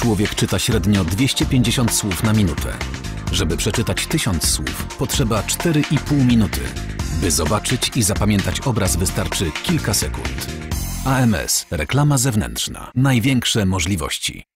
Człowiek czyta średnio 250 słów na minutę. Żeby przeczytać 1000 słów, potrzeba 4,5 minuty. By zobaczyć i zapamiętać obraz, wystarczy kilka sekund. AMS. Reklama zewnętrzna. Największe możliwości.